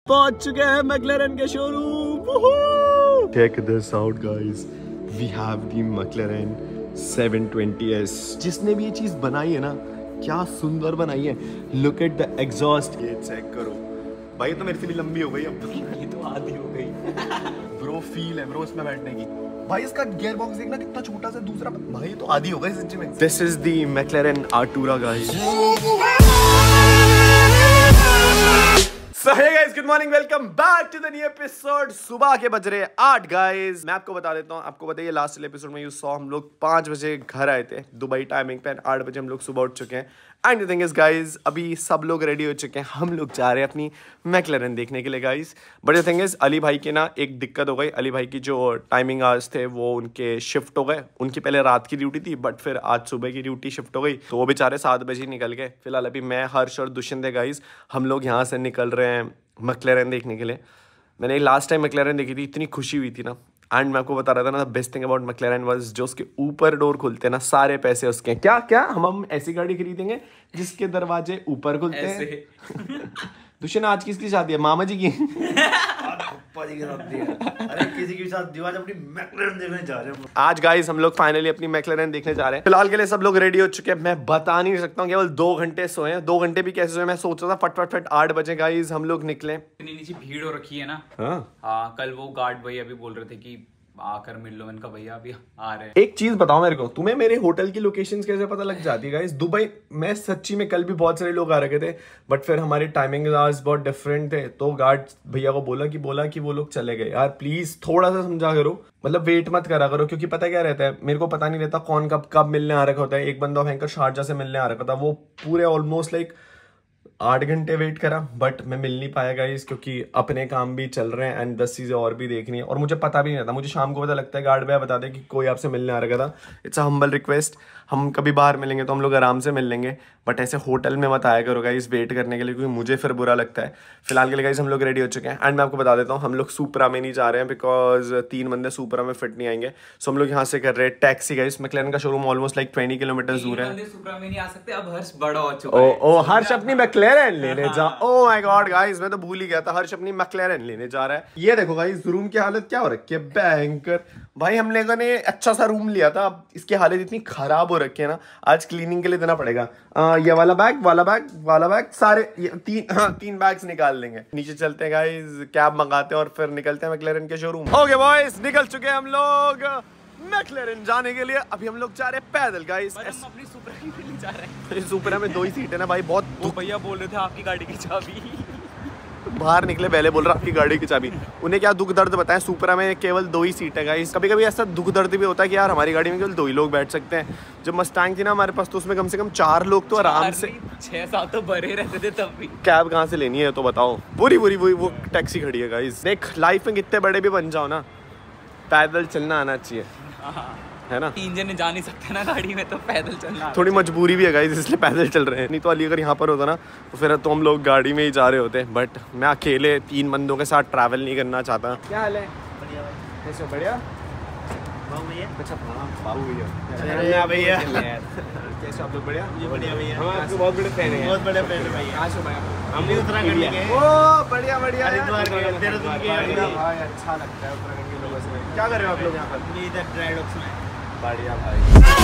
पहुंच चुके हैं मैक्लेरन के showroom. Check this out guys, we have the McLaren 720S। जिसने भी ये चीज बनाई है ना, क्या सुंदर बनाई है। लुक एट द एग्जॉस्ट, ये चेक करो भाई, तो मेरे से भी लंबी हो गई अब। ये तो आधी हो गई। ब्रो फील है ब्रो इसमें बैठने की। भाई इसका गियर बॉक्स देखना कितना छोटा सा, दूसरा भाई तो आधी हो गई सच्ची में। This is the McLaren Artura guys. So hey guys, good morning, welcome back to the new episode। सुबह के बज रहे 8 गाइस। मैं आपको बता देता हूँ, आपको बताइए लास्ट एपिसोड में यू सॉ हम लोग 5 बजे घर आए थे दुबई टाइमिंग पे, 8 बजे हम लोग सुबह उठ चुके हैं। And the thing is guys, अभी सब लोग रेडी हो चुके हैं, हम लोग जा रहे हैं अपनी मैक्लेरन देखने के लिए guys. But the thing is, Ali भाई के ना एक दिक्कत हो गई। अली भाई की जो टाइमिंग आज थे वो उनके शिफ्ट हो गए। उनकी पहले रात की ड्यूटी थी, बट फिर आज सुबह की ड्यूटी शिफ्ट हो गई, तो वो बेचारे 7 बजे ही निकल गए। फिलहाल अभी मैं, हर्ष और दुष्यंत गाइस, हम लोग यहाँ से निकल रहे हैं मैक्लेरन देखने के लिए। मैंने लास्ट टाइम मैक्लेरन देखी थी, इतनी खुशी हुई थी ना। एंड मैं आपको बता रहा था ना, the best thing about McLaren was जो उसके ऊपर डोर खुलते हैं ना, सारे पैसे उसके हैं। क्या हम ऐसी गाड़ी खरीदेंगे जिसके दरवाजे ऊपर खुलते हैं। दुष्यंत आज किसकी शादी है? मामा जी की। जी के साथ दिया। अरे किसी के साथ दिवाज अपनी मैक्लेरन देखने जा रहे हैं आज गाइस। हम लोग फाइनली अपनी मैक्लेरन देखने जा रहे हैं। फिलहाल के लिए सब लोग रेडी हो चुके हैं। मैं बता नहीं सकता हूँ, केवल 2 घंटे सोए हैं। 2 घंटे भी कैसे सोए, मैं सोच रहा था फट 8 बजे गाइस हम लोग निकले। इतनी नीचे भीड़ हो रखी है ना। हाँ, कल वो गार्ड भैया भी बोल रहे थे कि आकर मिल लो। इनका भैया अभी आ रहे हैं। एक चीज बताओ मेरे को, तुम्हें मेरे होटल की लोकेशंस कैसे पता लग जाती है गाइस? दुबई में सच्ची में कल भी बहुत सारे लोग आ रखे थे, बट फिर हमारी टाइमिंग आज बहुत डिफरेंट थे, तो गार्ड भैया को बोला कि वो लोग चले गए। यार प्लीज थोड़ा सा समझा करो, मतलब वेट मत करा करो, क्योंकि पता क्या रहता है, मेरे को पता नहीं रहता कौन कब मिलने आ रखा होता है। एक बंदा भयंकर शारजा से मिलने आ रखा था, वो पूरे ऑलमोस्ट लाइक 8 घंटे वेट करा, बट मैं मिल नहीं पाया गाइस, क्योंकि अपने काम भी चल रहे हैं एंड 10 चीजें और भी देखनी है। और मुझे पता भी नहीं था, मुझे शाम को पता लगता है गार्ड भैया बता दे कि कोई आपसे मिलने आ रखा था। इट्स अ हम्बल रिक्वेस्ट, हम कभी बाहर मिलेंगे तो हम लोग आराम से मिल लेंगे, बट ऐसे होटल में मत आया करो गाइस वेट करने के लिए, क्योंकि मुझे फिर बुरा लगता है। फिलहाल के लिए गाइस हम लोग रेडी हो चुके हैं। एंड मैं आपको बता देता हूँ, हम लोग सुपरा में नहीं जा रहे हैं, बिकॉज 3 बंदे सुपरा में फिट नहीं आएंगे। सो हम लोग यहाँ से कर रहे हैं टैक्सी गाइस। मैक्लेरन का शोरूम ऑलमोस्ट लाइक 20 किलोमीटर दूर है। सुपरा में नहीं आ सकते, अब हर्ष बड़ा हो चुका है। ओ हर्ष अपनी मैक्लेरन लेने जा। ओह माय गॉड गाइस, मैं तो भूल ही गया था, हर्ष अपनी मैक्लेरन लेने जा रहा है। ये देखो गाइस, रूम की हालत क्या हो रखी है, भयंकर। भाई हम लोगों ने अच्छा सा रूम लिया था, अब इसकी हालत इतनी खराब हो रखी है ना, आज क्लीनिंग के लिए देना पड़ेगा। ये वाला बैग सारे 3 बैग्स निकाल लेंगे। नीचे चलते हैं गाइस, कैब मंगाते हैं और फिर निकलते हैं मैक्लेरन के शोरूम। ओके बॉयज, निकल चुके हैं हम लोग मैक्लेरन जाने के लिए। अभी हम लोग जा रहे हैं पैदल गाइस। हम अपनी सुपरा ही नहीं जा रहे हैं। सुपरा में 2 ही सीट है ना भाई, बहुत। वो भैया बोल रहे थे आपकी गाड़ी की चाबी। बाहर निकले पहले बोल रहा आपकी गाड़ी की चाबी। उन्हें क्या दुख दर्द बताएं, सुपरा में केवल 2 ही सीट है गाइस। कभी कभी ऐसा दुख दर्द भी होता है कि यार हमारी गाड़ी में केवल 2 ही लोग बैठ सकते हैं। जब मस्टैंग थी ना हमारे पास, तो उसमें कम से कम 4 लोग तो आराम से 6-7 तो भरे रहते थे तब भी। कैब कहाँ से लेनी है तो बताओ, पूरी वो टैक्सी खड़ी है गाइस। देख, लाइफ में कितने बड़े भी बन जाओ ना, पैदल चलना आना चाहिए, है ना। 3 जने जा नहीं सकते ना गाड़ी में, तो पैदल चलना थोड़ी मजबूरी भी है गाइस, इसलिए पैदल चल रहे हैं। नहीं तो अली अगर यहाँ पर होता ना, तो फिर तो हम लोग गाड़ी में ही जा रहे होते। बट मैं अकेले 3 बंदों के साथ ट्रैवल नहीं करना चाहता। क्या हाल है? बढ़िया भाई। कैसे हो? बढ़िया। बाबू भैया। अच्छा बाबू भैया। अरे भैया। कैसे आप लोग? बढ़िया। जी बढ़िया भैया। हम आपके बहुत बड़े फैन हैं। बहुत बड़े फैन हैं भैया। कहाँ से भाई आप? हम भी उत्तराखंड के हैं। ओह बढ़िया हरिद्वार के, देहरादून के। भाई अच्छा लगता है उत्तराखंड के लोगों से। क्या कर रहे हो आप लोग यहाँ पर? अपनी इधर ड्राई डॉक्स में। बढ़िया भाई।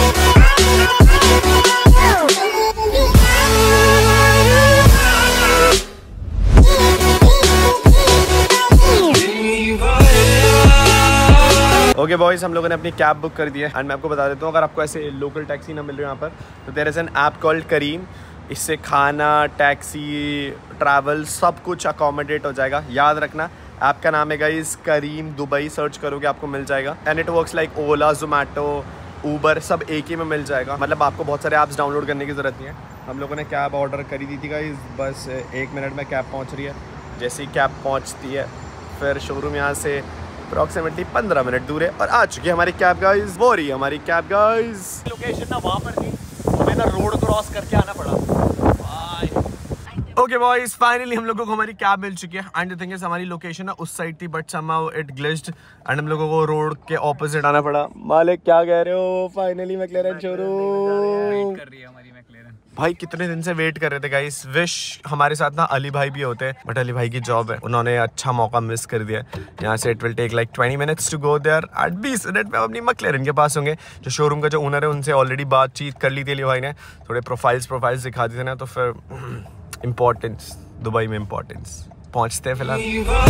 ओके बॉयज, हम लोगों ने अपनी कैब बुक कर दी है। एंड मैं आपको बता देता हूँ, अगर आपको ऐसे लोकल टैक्सी ना मिल रही है यहाँ पर, तो there is an app called Careem. इससे खाना, टैक्सी, ट्रैवल सब कुछ अकोमोडेट हो जाएगा। याद रखना, ऐप का नाम है गाइस करीम दुबई। सर्च करोगे आपको मिल जाएगा। And it works like Ola, Zomato, Uber, सब एक ही में मिल जाएगा। मतलब आपको बहुत सारे ऐप्स डाउनलोड करने की ज़रूरत नहीं है। हम लोगों ने कैब ऑर्डर करी दी थी गाइस, बस 1 मिनट में कैब पहुंच रही है। जैसे ही कैब पहुंचती है, फिर शोरूम यहाँ से अप्रॉक्सीमेटली 15 मिनट दूर है और आ चुकी है हमारी कैब गाइस। वो रही हमारी कैब गाइस। लोकेशन ना वहाँ पर थी, हमें ना रोड क्रॉस करके आना पड़ा। ओके बॉयज, फाइनली हम लोगों को हमारी कैब मिल चुकी है। एंड द थिंग इज, हमारी लोकेशन ना उस साइड थी, but somehow it glitched and हम लोगों को रोड के ऑपोजिट आना पड़ा। मालिक क्या कह रहे हो? फाइनली मैक्लेरन शोरूम कर रही है हमारी मैक्लेरन। भाई कितने दिन से वेट कर रहे थे गाइस। विश हमारे साथ ना अली भाई भी होते हैं, बट अली भाई की जॉब है, उन्होंने अच्छा मौका मिस कर दिया। यहाँ से it will take like 20 minutes to go there. 20 minute में अपनी मैक्लेरन के पास होंगे। जो शोरूम का जो ओनर है उनसे ऑलरेडी बातचीत कर ली थी अली भाई ने, थोड़े प्रोफाइल्स दिखा दी थे ना, तो फिर इम्पोर्टेंस, दुबई में इम्पोर्टेंस। पहुँचते हैं फिलहाल।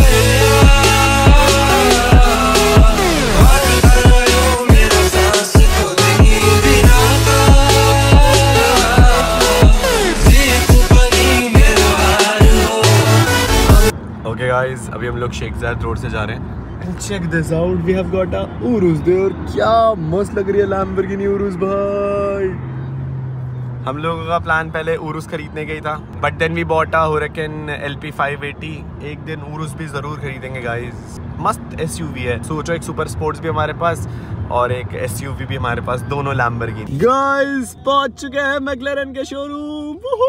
Okay guys, अभी हम लोग शेख ज़ायद रोड से जा रहे हैं। And check this out, we have got a Urus there। क्या मस्त लग रही है Lamborghini Urus भाई। हम लोगों का प्लान पहले Urus खरीदने का ही था, but then we bought a Huracan LP 580। एक दिन Urus भी ज़रूर खरीदेंगे गाइज। मस्त SUV है, सोचो एक सुपर स्पोर्ट्स भी हमारे पास और एक SUV भी हमारे पास, दोनों Lamborghini। गाइज पहुंच चुके हैं मैक्लेरन के शोरूम।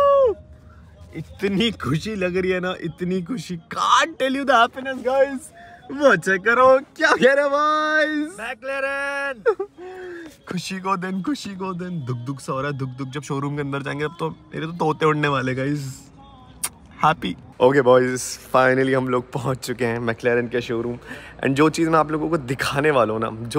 इतनी खुशी लग रही है ना, इतनी खुशी, can't tell you the happiness guys। वो चेक करो क्या कह रहे भाई, मैक्लेरन। खुशी को दिन दुख सा हो रहा है, दुख जब शोरूम के अंदर जाएंगे अब तो मेरे तो तोते उड़ने वाले guys. Happy. Okay boys, finally हम लोग पहुंच चुके हैं मैक्लेरन के शोरूम। एंड जो चीज़ मैं आप लोगों को दिखाने वाला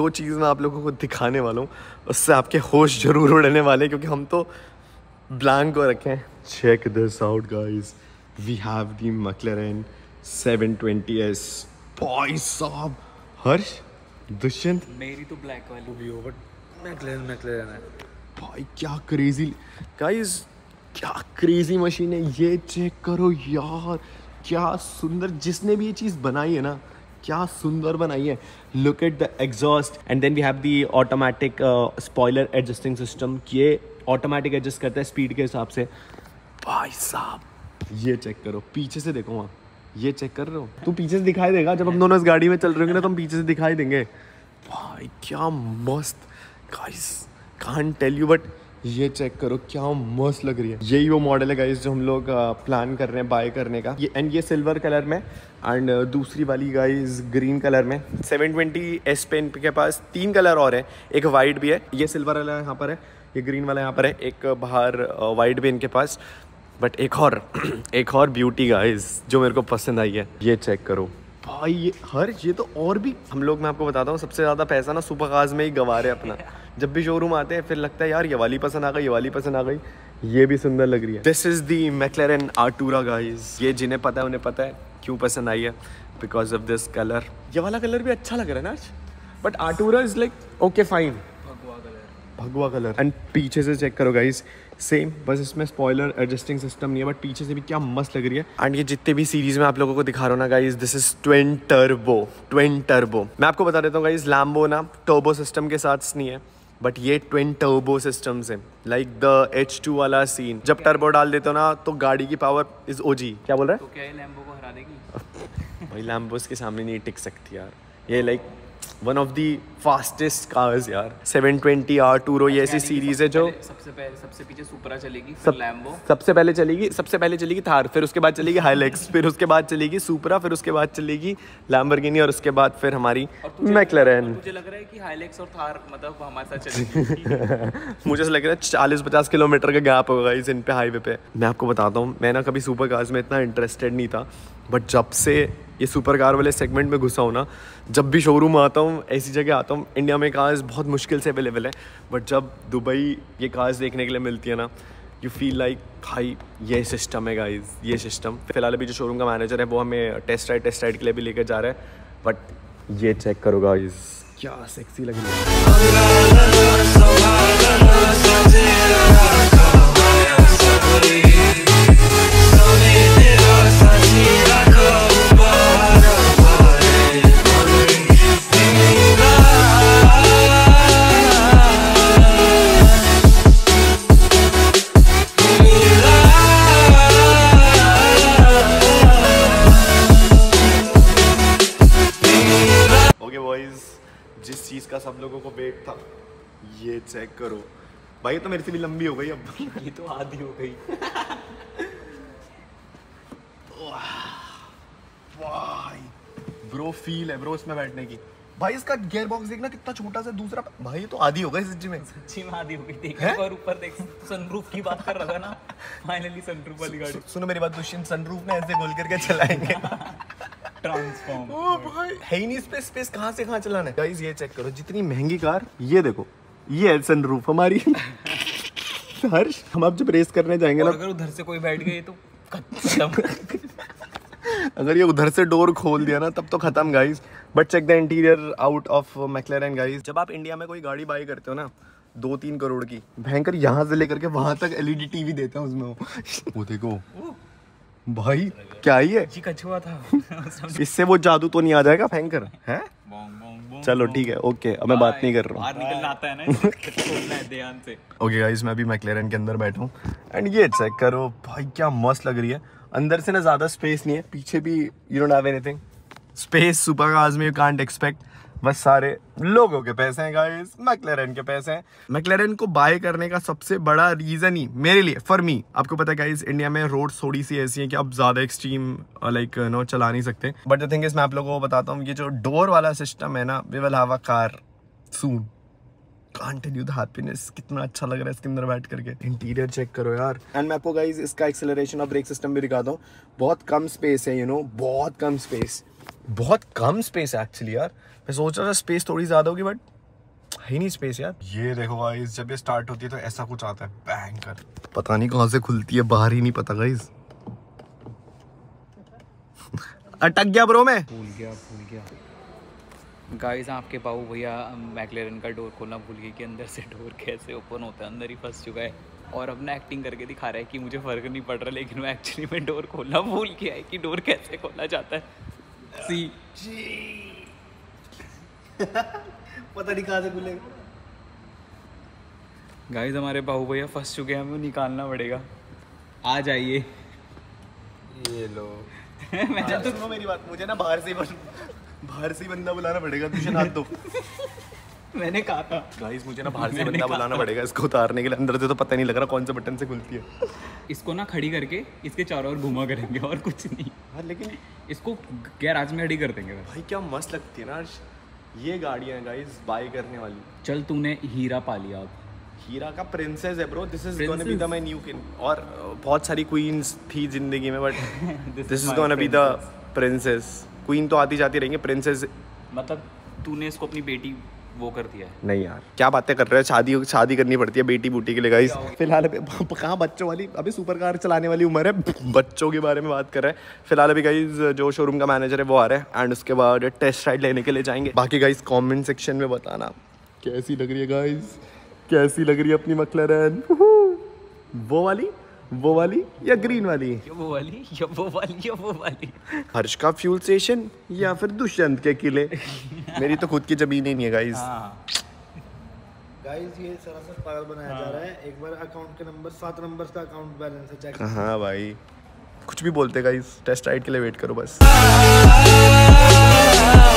हूँ उससे आपके होश जरूर उड़ने वाले, क्योंकि हम तो ब्लैंक को रखे हैं। Check this out guys, we have the McLaren 720S। भाई साहब, हर्ष, दुष्यंत, मेरी तो ब्लैक वाली भी हो, बट मैक्लेरन है भाई। क्या क्रेजी गाइस, क्या क्रेजी मशीन है ये। चेक करो यार, क्या सुंदर, जिसने भी ये चीज़ बनाई है ना, क्या सुंदर बनाई है। Look at the exhaust and then we have the automatic spoiler adjusting system. ये ऑटोमेटिक एडजस्ट करता है स्पीड के हिसाब से। भाई साहब ये चेक करो, पीछे से देखो वहाँ, ये चेक कर रहे हो, तू पीछे से दिखाई देगा जब हम दोनों इस गाड़ी में चल रहे होंगे ना, तो हम पीछे से दिखाई देंगे। भाई क्या मस्त guys, can't tell you, but ये चेक करो क्या मस्त लग रही है। यही वो मॉडल है गाइस जो हम लोग प्लान कर रहे हैं बाय करने का। ये सिल्वर कलर में एंड दूसरी वाली गाइस ग्रीन कलर में। 720S पे इनके पास 3 कलर और है, एक वाइट भी है, ये सिल्वर वाला यहाँ पर है, ये ग्रीन वाला यहाँ पर है, एक बाहर वाइट भी इनके पास। बट एक और ब्यूटी गाइस जो मेरे को पसंद आई है, ये चेक करो भाई। ये तो और भी हम लोग, मैं आपको बताता हूँ, सबसे ज़्यादा पैसा ना सुपर कार्स में ही गंवा रहे अपना। जब भी शोरूम आते हैं फिर लगता है यार ये वाली पसंद आ गई, ये भी सुंदर लग रही है। This is the McLaren Artura guys. ये जिन्हें पता है उन्हें पता है क्यों पसंद आई है, बिकॉज ऑफ दिस कलर। ये वाला कलर भी अच्छा लग रहा है ना आज, but Artura is like okay fine, भगवा कलर। एंड पीछे से चेक करो गाइस, सेम, बस इसमें स्पॉइलर एडजस्टिंग सिस्टम नहीं है, बट पीछे से भी क्या मस्त लग रही है। एंड ये जितने भी सीरीज में आप लोगों को दिखा रहा हूँ ना guys, this is twin turbo. मैं आपको बता देता हूँ गाइस, लैम्बो ना टर्बो सिस्टम के साथ नहीं है, बट ये ट्विन टर्बो सिस्टम से, लाइक द H2 वाला सीन। जब टर्बो डाल देते हो ना तो गाड़ी की पावर इज OG। क्या बोल रहा है? तो क्या ये लैम्बो को हरा देगी? भाई लैम्बो के सामने नहीं टिक सकती यार, ये like one of the fastest cars यार। 720 आर्टूरो ये ऐसी सीरीज है जो सबसे पीछे सुपरा चलेगी, फिर लैम्बो सबसे पहले चलेगी थार, फिर उसके बाद चलेगी हाइलेक्स, फिर उसके बाद चलेगी सुपरा, फिर उसके बाद चलेगी लैम्बोर्गिनी, और उसके बाद फिर हमारी मैक्लेरन। मुझे लग रहा है कि हाइलेक्स और थार मतलब हमारे साथ चलेगी। मुझे लग रहा है 40-50 किलोमीटर का गैप होगा इस इन पे हाईवे पे। मैं आपको बताता हूँ, मैं ना कभी सुपर कार्स में इतना इंटरेस्टेड नहीं था, बट जब से ये सुपर कार वाले सेगमेंट में घुसा हूँ ना, जब भी शोरूम आता हूँ, ऐसी जगह आता हूँ, इंडिया में कार्स बहुत मुश्किल से अवेलेबल है, बट जब दुबई ये कार्स देखने के लिए मिलती है ना, यू फील लाइक भाई ये सिस्टम है गाइस, ये सिस्टम। फिलहाल अभी जो शोरूम का मैनेजर है वो हमें टेस्ट राइड के लिए भी लेकर जा रहा है, बट ये चेक करो गाइस क्या सेक्सी लग रही है। जिस चीज का सब लोगों को वेट था, ये चेक करो भाई, तो मेरे से भी लंबी हो गई अब। ये तो आधी हो गई। ब्रो फील है ब्रो इसमें बैठने की, भाई इसका गियर बॉक्स देखना कितना छोटा सा, दूसरा भाई ये तो आधी होगा इस सच्ची में। सच्ची में आधी हो गई। देख और ऊपर देख, सनरूफ की बात कर रहा था ना, फाइनली सनरूफ वाली गाड़ी। सुनो मेरी बात दुष्यंत, सनरूफ में ऐसे खोल करके चलाएंगे। ट्रांसफॉर्म। ओ भाई है ही नहीं स्पेस, स्पेस कहाँ से कहाँ चलाना है। गाइस ये चेक करो, जितनी महंगी कार, ये देखो ये है सनरूफ हमारी। हर्ष हम अब जब रेस करने जाएंगे ना, अगर उधर से कोई बैठ गए तो खत्म। अगर ये उधर से डोर खोल दिया ना तब तो खत्म guys. But check the interior out of McLaren guys. जब आप इंडिया में कोई गाड़ी बाई करते हो ना 2-3 करोड़ की, भयंकर यहाँ से लेकर के वहां तक एलईडी टीवी देता है उसमें। वो देखो भाई क्या ही है, कछुआ था। इससे वो जादू तो नहीं आ जाएगा भयंकर है। चलो ठीक है, ओके अब मैं बात नहीं कर रहा हूँ। बाहर निकलना आता है ना, खोलना है ध्यान से। ओके गाइस मैं अभी मैक्लेरन के अंदर बैठा हूँ एंड ये चेक करो भाई क्या मस्त लग रही है। अंदर से ना ज्यादा स्पेस नहीं है, पीछे भी you don't have anything space. Super cars में यू कांट एक्सपेक्ट, बस सारे लोगों के पैसे हैं गाइस, मैक्लेरन के पैसे हैं। मैक्लेरन को बाय करने का सबसे बड़ा रीजन ही मेरे लिए, फॉर मी, आपको पता है गाइस इंडिया में रोड थोड़ी सी ऐसी है कि आप ज्यादा एक्सट्रीम लाइक नो चला नहीं सकते। बट द थिंग इज मैं आप लोगों को बताता हूँ, ये जो डोर वाला सिस्टम है ना, we will have a car soon. Can't tell you the happiness, कितना अच्छा लग रहा है इसके अंदर बैठ करके। इंटीरियर चेक करो यार। एंड मैं आपको गाइस इसका एक्सेलरेशन और ब्रेक सिस्टम भी दिखाता हूँ। बहुत कम स्पेस है, यू नो, बहुत कम स्पेस, बहुत कम स्पेस है एक्चुअली यार। मैं सोच रहा था स्पेस थोड़ी ज्यादा होगी बट है नहीं स्पेस यार। ये देखो गाइस जब ये स्टार्ट होती है तो ऐसा कुछ आता है बैंग कर, पता नहीं कहाँ से खुलती है, बाहर ही नहीं पता गाइस। अटक गया ब्रो मैं, भूल गया गाइस। आपके बाबू भैया मैक्लेरन का डोर खोलना भूल गए कि अंदर से डोर कैसे ओपन होता है, अंदर ही फंस चुका है और अपना एक्टिंग करके दिखा रहा है कि मुझे फर्क नहीं पड़ रहा, लेकिन वो एक्चुअली में डोर खोलना भूल गया है कि डोर कैसे खोला जाता है। सी पता नहीं कहाँ से खुलेगा। गाइस हमारे बाबू भैया फंस चुके हैं, हमें निकालना पड़ेगा। आ जाइए। ये लो। मैं जब सुनो मेरी बात, मुझे ना बाहर से ही बंदा बुलाना पड़ेगा। तुझे हाथ दो। मैंने कहा था गाइस मुझे ना बाहर से बंदा बुलाना पड़ेगा इसको उतारने के लिए। अंदर से तो पता नहीं लग रहा कौन से बटन से खुलती है। इसको ना खड़ी करके इसके चारों ओर घुमा करेंगे और कुछ नहीं। हाँ लेकिन इसको गैराज में खड़ी कर देंगे। भाई क्या मस्त लगती है ना ये गाड़ियाँ गाइस बाय करने वाली। चल तूने हीरा पा लिया अब। हीरा का प्रिंसेस है bro, this is gonna be the my new king. और बहुत सारी क्वींस थी जिंदगी में but this is gonna be the princess. Queen तो आती जाती रहेंगे, प्रिंसेस मतलब तूने इसको अपनी बेटी वो कर दिया है। नहीं यार क्या बातें कर रहे हैं, शादी करनी पड़ती है बेटी बूटी के लिए गाइस। फिलहाल अभी कहाँ बच्चों वाली, अभी सुपर कार चलाने वाली उम्र है, बच्चों के बारे में बात कर रहे हैं। फिलहाल अभी गाइस जो शोरूम का मैनेजर है वो आ रहा है एंड उसके बाद टेस्ट राइड लेने के लिए जाएंगे। बाकी गाइस कमेंट सेक्शन में बताना कैसी लग रही है गाइस, कैसी लग रही है अपनी मैक्लेरन। वो वाली या ग्रीन वाली, वो वाली या वो वाली या वो वाली। हर्ष का फ्यूल स्टेशन या फिर दुष्यंत के किले। मेरी तो खुद की जमीन ही नहीं है गाइस। गाइस ये सरासर पागल बनाया जा रहा है। एक बार अकाउंट के नंबर 7 नंबर्स का अकाउंट बैलेंस है, चेक। हाँ भाई कुछ भी बोलते गाइस, टेस्ट राइड के लिए वेट करो बस।